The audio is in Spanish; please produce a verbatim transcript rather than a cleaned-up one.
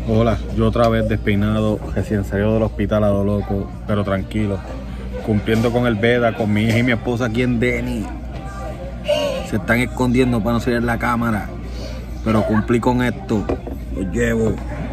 Hola, yo otra vez despeinado, recién salido del hospital a lo loco, pero tranquilo, cumpliendo con el veda, con mi hija y mi esposa aquí en Denny. Se están escondiendo para no salir en la cámara, pero cumplí con esto, lo llevo.